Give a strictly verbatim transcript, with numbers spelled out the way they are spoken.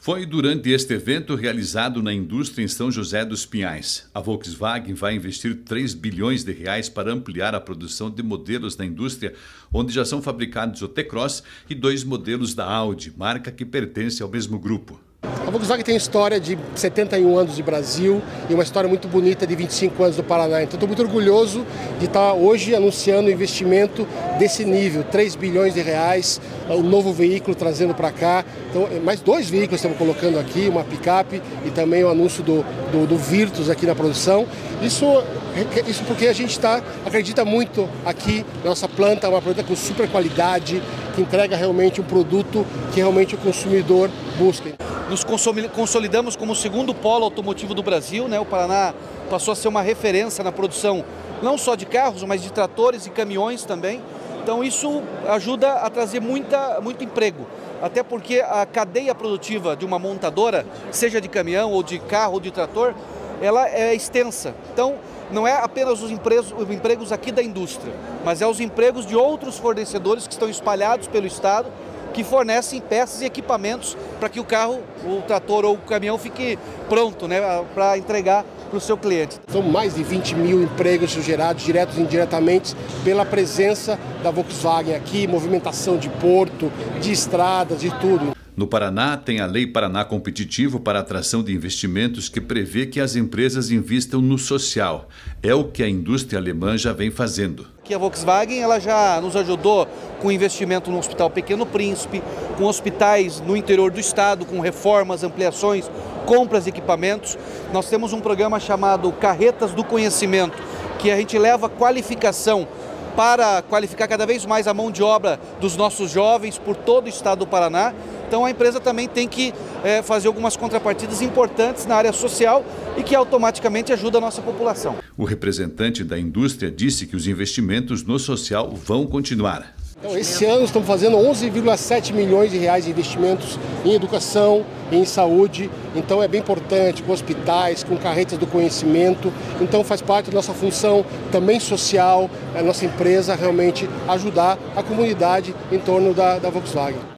Foi durante este evento realizado na indústria em São José dos Pinhais. A Volkswagen vai investir três bilhões de reais para ampliar a produção de modelos na indústria, onde já são fabricados o T-Cross e dois modelos da Audi, marca que pertence ao mesmo grupo. A Volkswagen tem história de setenta e um anos de Brasil e uma história muito bonita de vinte e cinco anos do Paraná. Então estou muito orgulhoso de estar hoje anunciando um investimento desse nível, três bilhões de reais, um novo veículo trazendo para cá. Então, mais dois veículos estamos colocando aqui, uma picape e também o anúncio do, do, do Virtus aqui na produção. Isso, isso porque a gente tá, acredita muito aqui na nossa planta, uma planta com super qualidade, que entrega realmente um produto que realmente o consumidor busca. Nos consolidamos como o segundo polo automotivo do Brasil, né? O Paraná passou a ser uma referência na produção não só de carros, mas de tratores e caminhões também. Então isso ajuda a trazer muita, muito emprego, até porque a cadeia produtiva de uma montadora, seja de caminhão ou de carro ou de trator, ela é extensa. Então não é apenas os empregos, os empregos aqui da indústria, mas é os empregos de outros fornecedores que estão espalhados pelo estado, que fornecem peças e equipamentos para que o carro, o trator ou o caminhão fique pronto, né, para entregar para o seu cliente. São mais de vinte mil empregos gerados, diretos e indiretamente, pela presença da Volkswagen aqui, movimentação de porto, de estradas, de tudo. No Paraná, tem a Lei Paraná Competitivo para a atração de investimentos que prevê que as empresas invistam no social. É o que a indústria alemã já vem fazendo. Que a Volkswagen ela já nos ajudou com investimento no Hospital Pequeno Príncipe, com hospitais no interior do estado, com reformas, ampliações, compras de equipamentos. Nós temos um programa chamado Carretas do Conhecimento, que a gente leva qualificação para qualificar cada vez mais a mão de obra dos nossos jovens por todo o estado do Paraná. Então a empresa também tem que é, fazer algumas contrapartidas importantes na área social e que automaticamente ajuda a nossa população. O representante da indústria disse que os investimentos no social vão continuar. Então, esse ano estamos fazendo onze vírgula sete milhões de reais de investimentos em educação, em saúde. Então é bem importante, com hospitais, com carretas do conhecimento. Então faz parte da nossa função também social, a nossa empresa realmente ajudar a comunidade em torno da, da Volkswagen.